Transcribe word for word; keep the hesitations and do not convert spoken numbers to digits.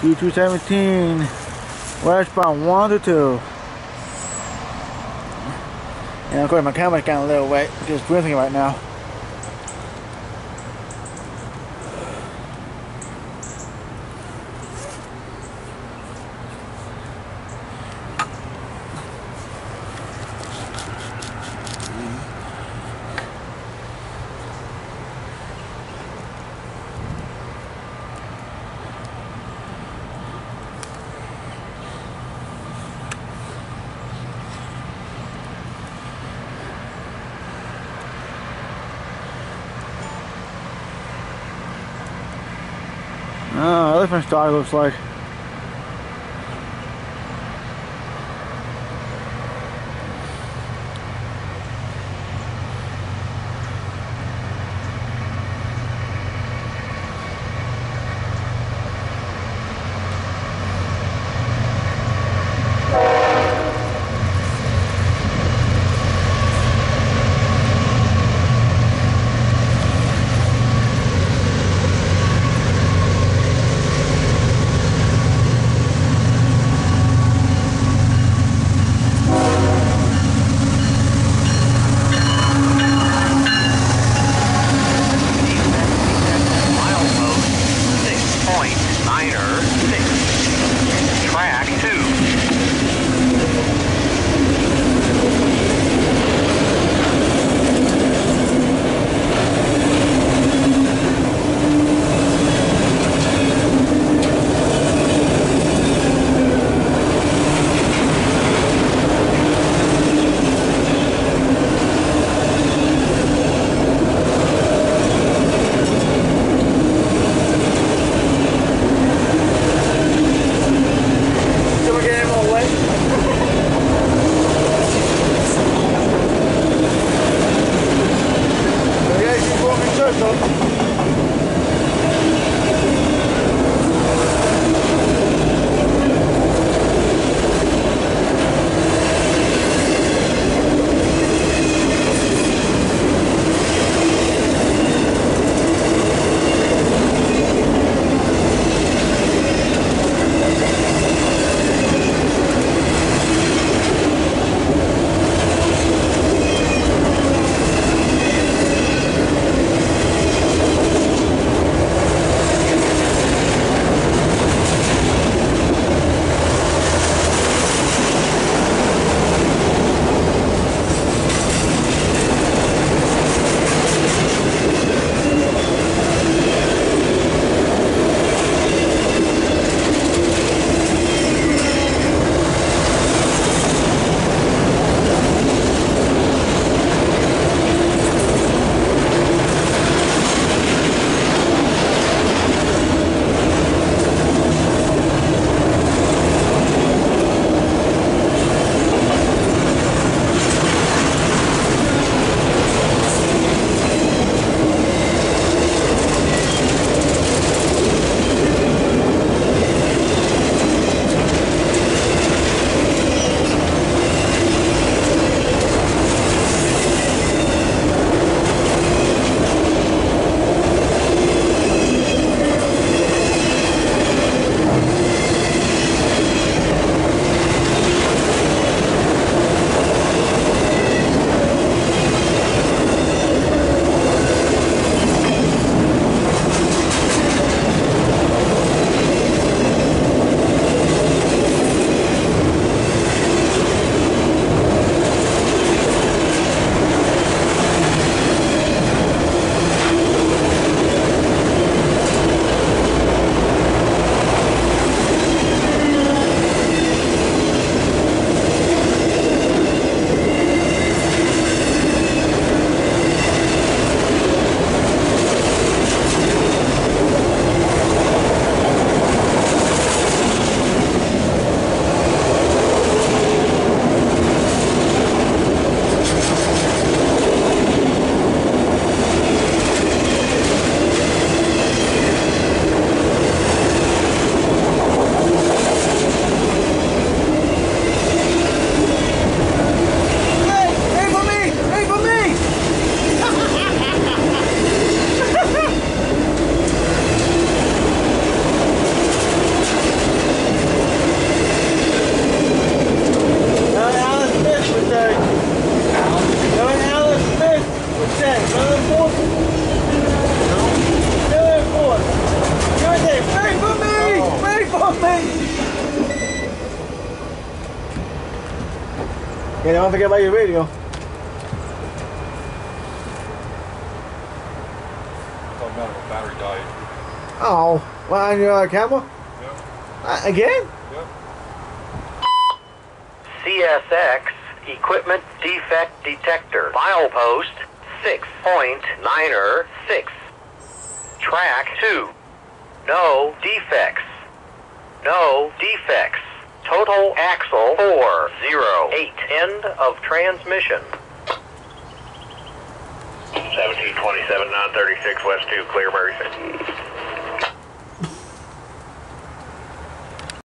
D two seventeen, westbound one to two. And of course my camera's kind of a little wet because it's drizzling right now. Oh, elephant star looks like. Yeah, don't forget about your radio. Talking about if a battery died. Oh, well, on your uh, camera? Yep. Uh, again? Yep. C S X Equipment Defect Detector. Milepost six point nine six. Track two. No defects. No defects. Total axle four zero eight. End of transmission. seventeen twenty-seven, nine thirty-six, West two, clear Murray.